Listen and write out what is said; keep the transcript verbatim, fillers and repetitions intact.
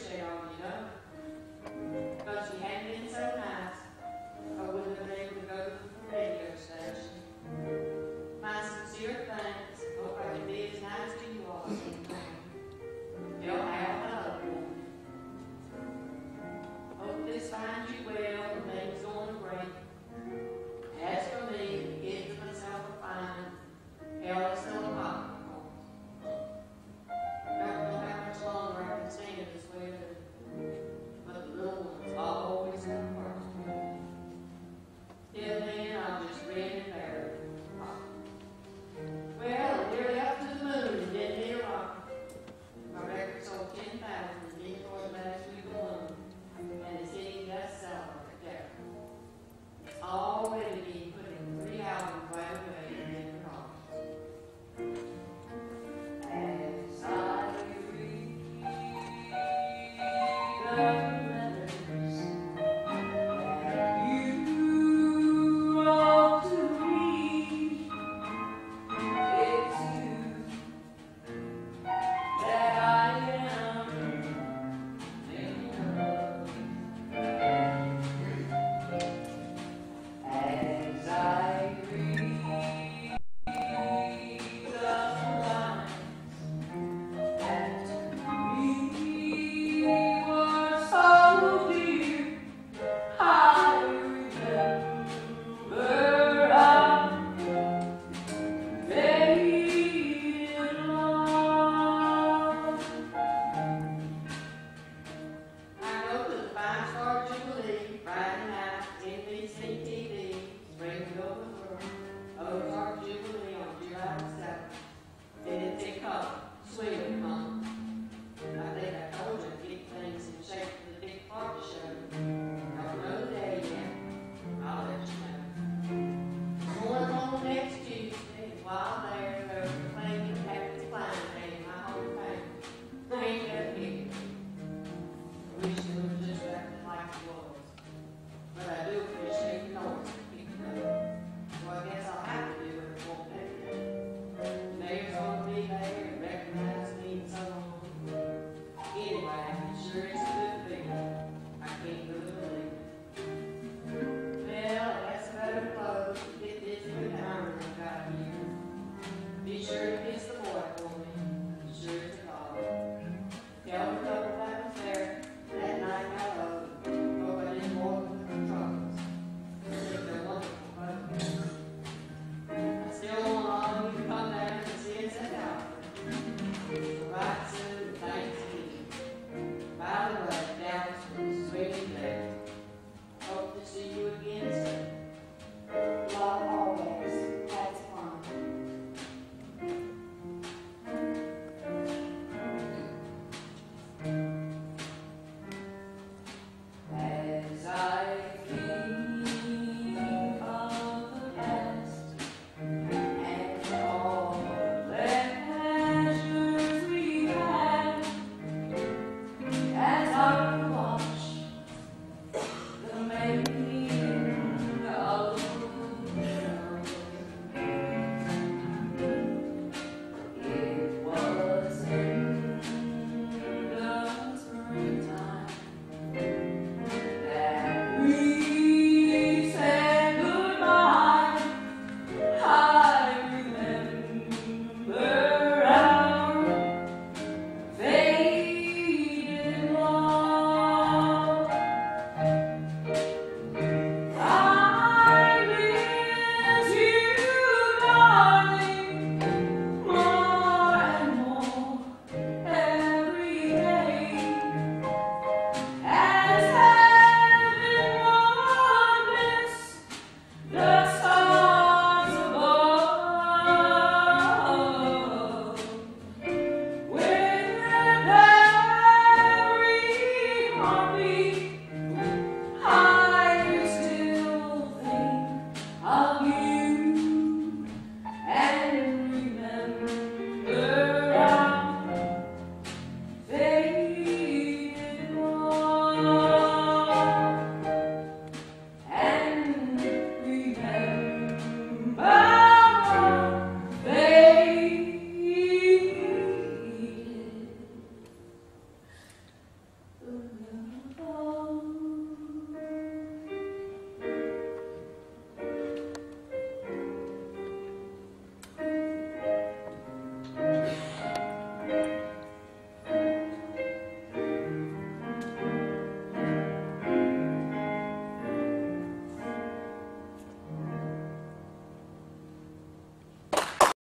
appreciate all you done. But you hadn't been so nice, I wouldn't have been able to go to the radio station. My sincere thanks. Hope I can be as nice to you all sometime. You'll have another one. Hope this finds you well and things going great. As for me, getting myself a fine, hell is still a popcorn. Don't know how much longer I can stand this weather, but the little ones always come first. Till then, I'll just grin and bear it. Well, nearly up to the moon and didn't hit a rock. My record sold ten thousand and didn't for the last week alone, and it's hitting that seller right there. It's already being put in three albums right away and then it off. As I read the letters that you wrote to me, it's you that I am thinking of. As I read the lines that we were so dear, I remember our maiden love. I go to the Five Star Jubilee Friday night, N B C T V, bringing over the world. Ozark Jubilee on July seventh. Did it pick up? Sweet, huh? I think I told you to keep things in shape for the big party show. Don't know the day yet. I'll let you know. Going home next Tuesday, while there, they're playing Patsy Cline in my hometown. Ain't that big? I wish it was just acting like it was. But I do appreciate the noise that people know. So I guess I'll have to do it if it won't let me. The mayor's gonna be there and recognize me and so on. Anyway, it sure is